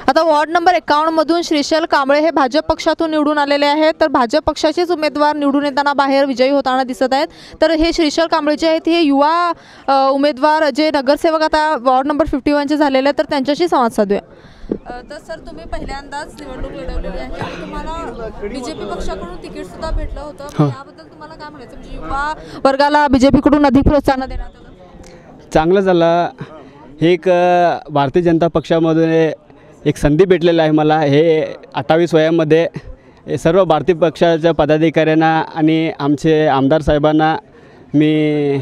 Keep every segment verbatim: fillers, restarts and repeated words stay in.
आता ward number एकावन्न मधून श्रीशैल कांबळे हे भाजप पक्षातून निवडून आलेले आहेत, तर भाजप पक्षाचेच उमेदवार निवडून येताना बाहेर विजयी होताना दिसत आहेत। तर हे श्रीशैल कांबळे जे आहेत हे युवा अ, उमेदवार जे नगरसेवक आता वॉर्ड नंबर फिफ्टी चे झालेले आहेत, तर त्यांच्याशी संवाद साधूया। अ, तर सर तुम्ही पहिल्यांदाच निवडणूक लढवलेली आहे आणि तुम्हाला बीजेपी पक्षाकडून तिकीट सुद्धा भेटलं होतं, याबद्दल तुम्हाला काय म्हणायचं, म्हणजे युवा वर्गाला बीजेपी कडून अधिक प्रोत्साहन देण्यात आलं? चांगलं झालं। हे एक अ, भारतीय जनता पक्षामधून एक संधी भेटलेली आहे मला। हे अठ्ठावीस वयामध्ये हे सर्व भारतीय पक्षाच्या पदाधिकाऱ्यांना आणि आमचे आमदार साहेबांना मी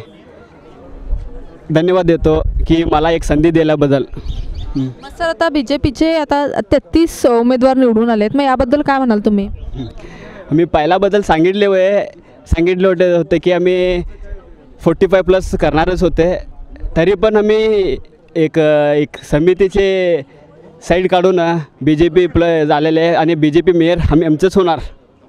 धन्यवाद देतो की मला एक संधी दिल्याबद्दल। मग सर आता बीजेपीचे आता तेहतीस उमेदवार निवडून आलेत, मग याबद्दल काय म्हणाल तुम्ही? मी पहिल्याबद्दल सांगितले होते सांगितले होते होते की आम्ही फोर्टी फाय प्लस करणारच होते, तरी पण आम्ही एक एक समितीचे साईड काढून बी जे पी प्लस झालेले आहे आणि बी जे पी मेयर आम्ही आमचंच होणार।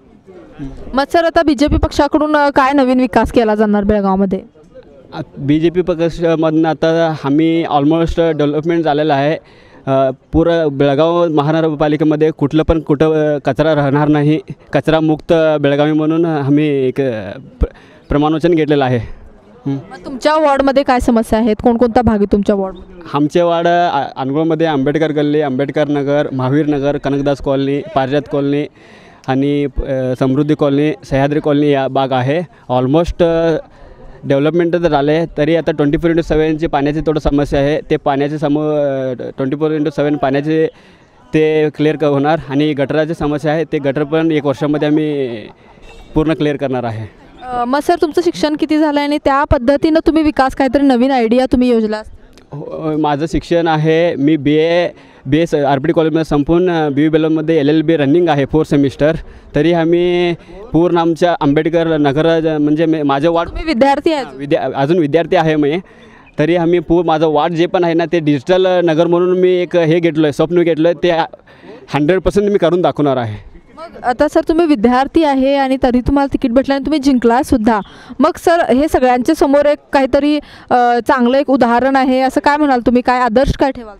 मग सर आता बीजेपी पक्षाकडून काय नवीन विकास केला जाणार बेळगावमध्ये? बी जे पी पक्षामधून आता आम्ही ऑलमोस्ट डेव्हलपमेंट झालेलं आहे। पुरं बेळगाव महानगरपालिकेमध्ये कुठलं पण कुठं कचरा राहणार नाही, कचरामुक्त बेळगावी म्हणून आम्ही एक प्र प्रमाणवचन घेतलेलं आहे। मग तुमच्या वॉर्डमध्ये काय समस्या आहेत, कोणकोणता भाग आहे तुमच्या वॉर्डमध्ये? आमचे वार्ड अनगोळमध्ये आंबेडकर गल्ली, आंबेडकर नगर, महावीर नगर, कनकदास कॉलनी, पारिजात कॉलनी आणि समृद्धी कॉलनी, सह्याद्री कॉलनी या भाग आहे। ऑलमोस्ट डेव्हलपमेंट तर झाले, तरी आता ट्वेंटी फोर इंटू सेवनची पाण्याची थोडं समस्या आहे। ते पाण्याचे समो ट्वेंटी फोर इंटू सेवन पाण्याचे ते क्लिअर क होणार आणि गटराची समस्या आहे, ते गटर पण एक वर्षामध्ये आम्ही पूर्ण क्लिअर करणार आहे। मग सर तुमचं शिक्षण किती झालं आणि त्या पद्धतीनं तुम्ही विकास काहीतरी नवीन आयडिया तुम्ही योजला? हो, माझं शिक्षण आहे, मी B A B S R P D कॉलेजमध्ये संपून बी व्ही बेलमध्ये एल एल बी रनिंग आहे फोर सेमिस्टर। तरी आम्ही पूर्ण आमच्या आंबेडकर नगर म्हणजे माझं वार्ड तुम्ही विद्यार्थी आहे? विद्या अजून विद्यार्थी आहे मी, तरी आम्ही पूर माझं वार्ड जे पण आहे ना ते डिजिटल नगर म्हणून मी एक हे घेतलं आहे, स्वप्न घेतलं आहे, ते हंड्रेड पर्सेंट मी करून दाखवणार आहे। मग आता सर तुम्ही विद्यार्थी आहे आणि तरी तुम्हाला तिकीट भेटलं आणि तुम्ही जिंकला सुद्धा, मग सर हे सगळ्यांच्या समोर एक काहीतरी चांगलं एक उदाहरण आहे असं काय म्हणाल तुम्ही, काय आदर्श काय ठेवाल?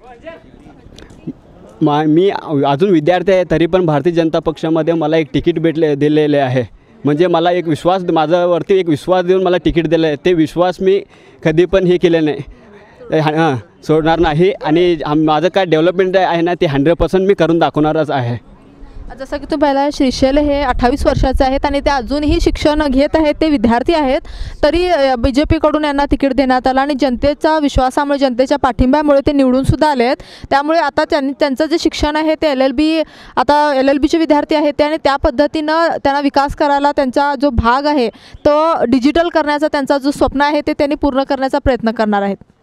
मा मी अजून विद्यार्थी आहे, तरी पण भारतीय जनता पक्षामध्ये मला एक तिकीट भेटले दिलेले आहे, म्हणजे मला एक विश्वास माझ्यावरती एक विश्वास देऊन मला तिकीट दिलं आहे। ते विश्वास मी कधी पण हे केले नाही, हां सोडणार नाही आणि माझं काय डेव्हलपमेंट आहे ना ते हंड्रेड पर्सेंट मी करून दाखवणारच आहे। जसं की तुम्ही पहिला श्रीशैल हे अठ्ठावीस वर्षाचे आहेत आणि ते अजूनही शिक्षण घेत आहेत, ते विद्यार्थी आहेत, तरी बी जे पीकडून यांना तिकीट देण्यात आलं आणि जनतेचा विश्वासामुळे जनतेच्या पाठिंब्यामुळे ते निवडूनसुद्धा आले आहेत। त्यामुळे आता त्यांनी त्यांचं जे शिक्षण आहे ते एल एल बी आता एल एल बीचे विद्यार्थी आहेत ते, आणि त्या पद्धतीनं त्यांना विकास करायला त्यांचा जो भाग आहे तो डिजिटल करण्याचा त्यांचा जो स्वप्न आहे ते त्यांनी पूर्ण करण्याचा प्रयत्न करणार आहेत।